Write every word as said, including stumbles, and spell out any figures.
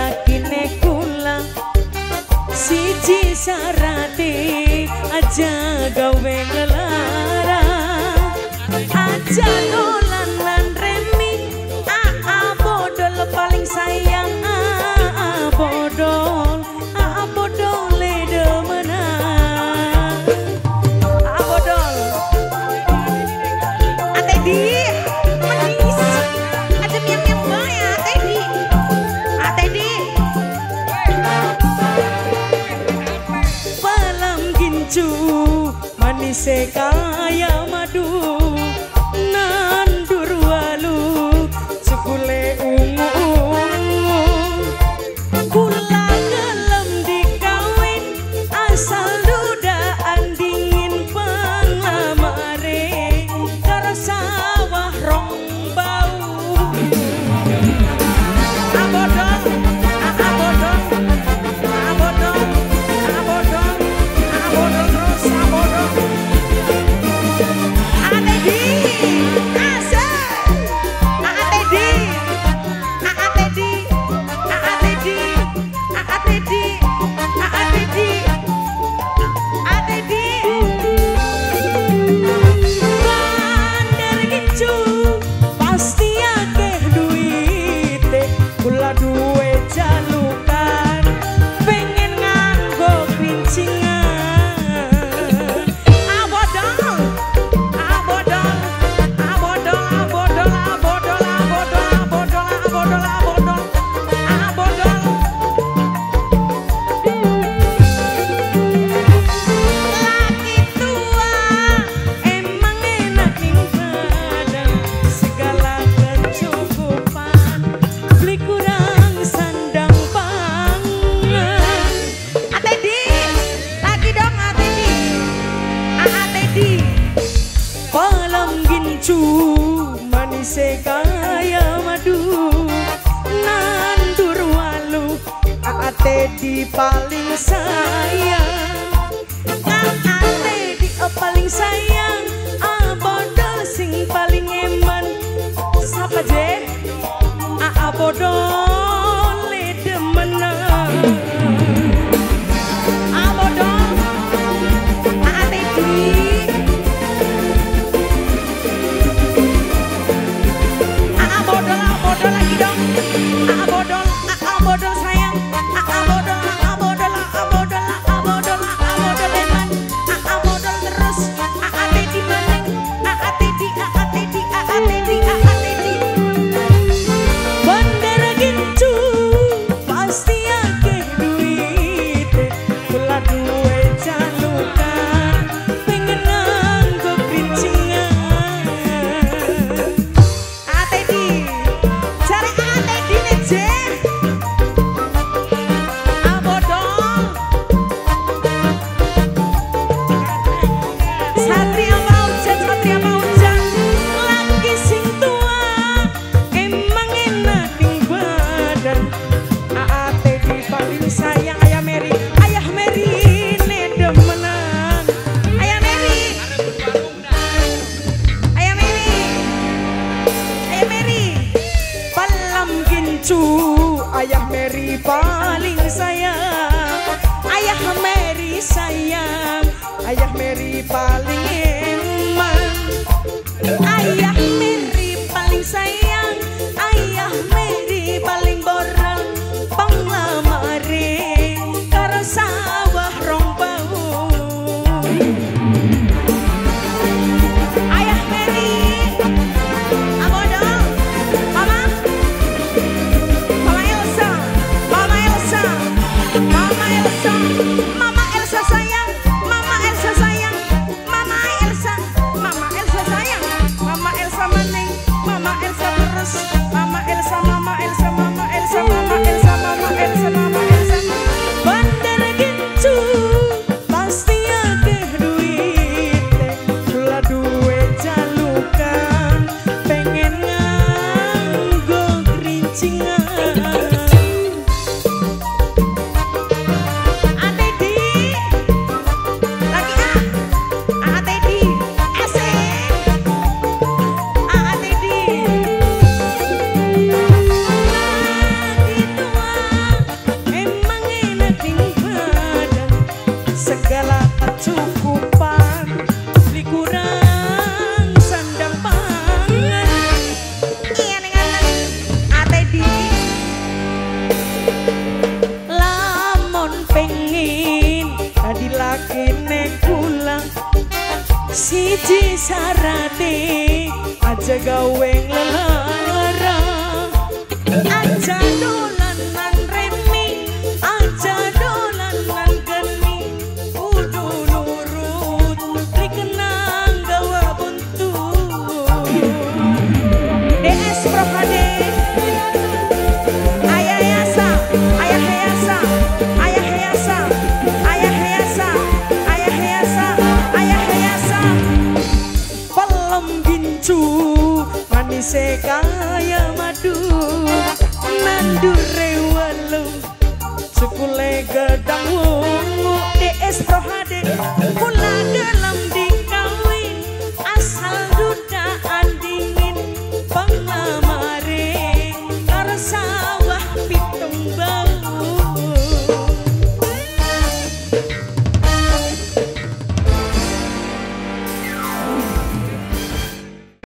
yakine kula siji sarate aja gawe ngelarang aja dolan lan remi aa bodol paling sayang aa bodol aa bodol demenan aa bodol ate di manis ada miam miam bae ate di ate di palam gincu manis kaya madu nandur walu cukule ungu kula gelem dikawin asal dudaan dingin pengamare karo sawah rong bau abodol abodol abodol abodol abodol terus abodol ate di asal ate di ate di ate di ate di ate di ate di bandar gincu pasti akeh duite kula duwe jalukan pengen nganggo krincingan abodol abodol abodol abodol abodol abodol abodol abodol abodol abodol laki tua emang enak ning badan segala kecukupan beli kurang sandang pangan ate di lagi dong ate di ate di palam gincu manis kaya madu nandur walu ate di paling sayang ate di paling sayang abodol sing paling eman sapa je abodol demenan abodol ate di abodol abodol lagi dong abodol abodol sayang abodol abodol abodol abodol abodol eman abodol terus ate di meneng ate di ate di ate di ate di bandar gincu pasti akeh duite kula duwe jalukan pengen nganggo krincingan ate di cari ate di neje abodol satria maujan satria maujan lagi sing tua emang enak ning badan ate di paling sayang ayah Mary ayah Mary ne demenan ayah Mary ayah Mary ayah Mary palam gincu ayah Mary paling sayang ayah Mary sayang ayah Mary paling eman ayah Mary paling sayang ayah Mary paling borang pengamare karo sawah rong bau ayah Mary abodol mama mama Elsa mama Elsa mama Elsa mama Elsa sayang mama Elsa sayang mama kepengin tadi lagi nek kula siji sarate aja gawe ngelarang aja